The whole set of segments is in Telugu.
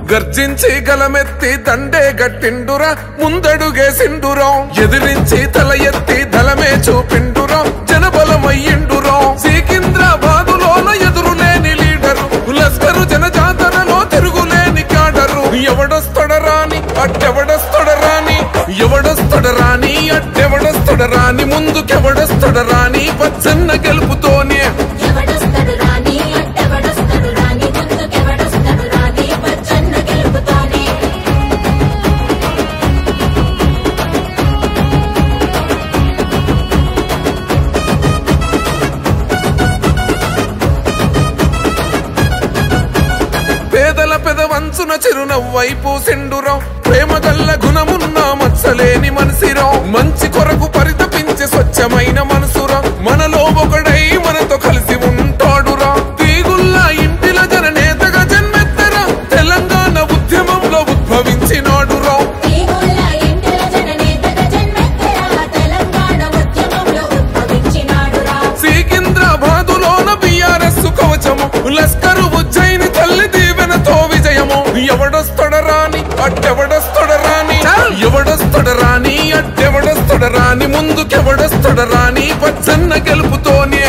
గర్జించి గలమెత్తి దండే గట్టిండురా ముందడుగేసిండురా ఎదిరించి తల ఎత్తి దళమే చూపిండురా జనబలమయ్యిండురా సికింద్రాబాదులోన ఎదురులేని లీడరు లస్కరు జనజాతరలో తిరుగులేని కాడరు ఎవడొస్తడరాని అట్టెవడొస్తడరాని ఎవడొస్తడరాని అట్టెవడొస్తడరాని ముందుకెవడొస్తడరాని పచ్చన్న గెలుపుతోనే పేదల పెదవంచున చిరునవ్వైపు సెండురం ప్రేమ గల్ల గుణమున్న మత్సలేని మనసిరా మంచి కొరకు పరితపించే స్వచ్ఛమైన మనసురా మనలో ఒకడై మనతో కలిసి ఉంటాడురా తీగుల్లా ఇంటిల జననేతగా జన్మెత్తరా తెలంగాణ ఉద్యమంలో ఉద్భవించినాడురా సికింద్రాబాదులోన బిఆర్ఎస్ కవచము లస్కరు ఉజ్జయిని తల్లి దీవెనతో విజయము ఎవడొస్తడరాని అట్టెవడొస్తడరాని ఎవడొస్తడరాని అట్టెవడొస్తడరాని ముందుకెవడొస్తడరాని పచ్చన్న గెలుపుతోనే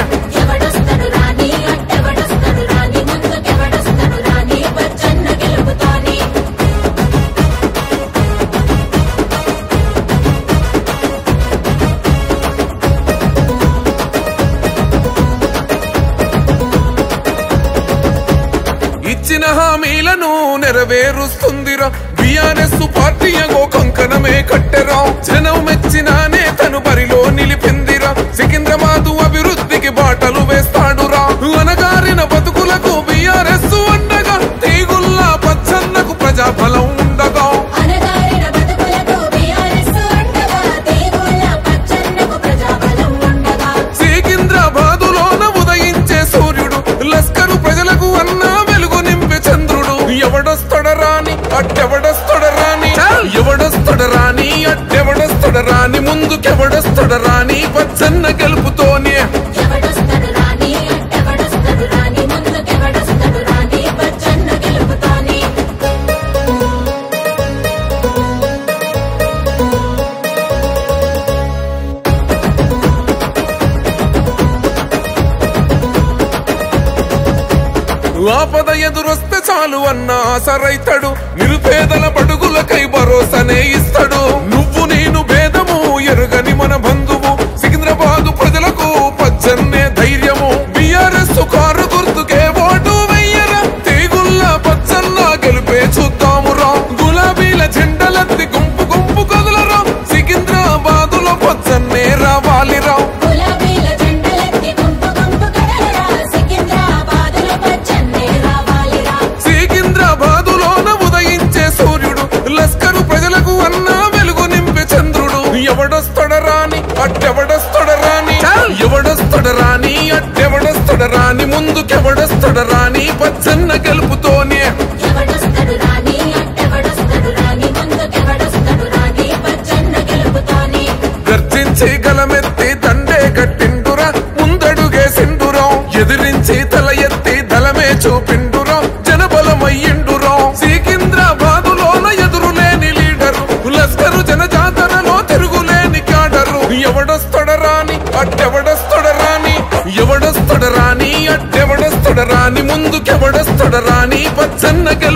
ఇచ్చిన హామీలను నెరవేరుస్తుందిరా బిఆర్ఎస్ పార్టీ అగో కంకణమే కట్టెరా జనం మెచ్చిన నేతను బరిలో నిలిపిందిరా సికింద్రాబాదు అభివృద్ధికి బాటలు వేస్తాడురా అనగారిన బతుకులకు బిఆర్ఎస్ అండగా తీగుల్లా పచ్చన్నకు ప్రజాబలం ఉండగా సికింద్రాబాదులోన ఉదయించే సూర్యుడు లస్కరు ప్రజలకు అన్నా ఎవడొస్తడరాని అట్టెవడొస్తడరాని ఎవడొస్తడరాని అట్టెవడొస్తడరాని ముందుకెవడొస్తడరాని పచ్చన్న గెలుపుతోనే ఆపద ఎదురొస్తే చాలు అన్న ఆసరైతాడు నిరుపేదల బడుగులకై భరోసానే ఇస్తాడు నువ్వు నేను భేదము ఎరుగని మన బంధువు సికింద్రాబాదు ప్రజలకు పచ్చన్నే ధైర్యము బిఆర్ఎస్ కారు గుర్తుకే ఓటు వెయ్యరా తీగుల్లా పచ్చన్న గెలిపే చూద్దామురా గులాబీల జెండలెత్తి గుంపు గుంపు కదలరా సికింద్రాబాదులో పచ్చన్నే రావాలిరా లస్కరు ప్రజలకు అన్నా వెలుగు నింపే చంద్రుడు ఎవడొస్తడరాని అట్టెవడొస్తడరాని ఎవడొస్తడరాని అట్టెవడొస్తడరాని ముందుకెవడొస్తడరాని పచ్చన్న గెలుపుతోనే గర్జించి గలమెత్తి దండే గట్టిండురా ముందడుగేసిండురా ఎదిరించి తల ఎత్తి దళమే చూపిండురా జనబలమయ్యిండురా సికింద్రాబాదులోన ఎదురులేని లీడరు లస్కరు జనజాతరలో తిరుగులేని కాడరు ఎవడొస్తడరాని అట్టెవడొస్తడరాని ఎవడొస్తడరాని అట్టెవడొస్తడరాని ముందుకెవడొస్తడరాని పచ్చన్న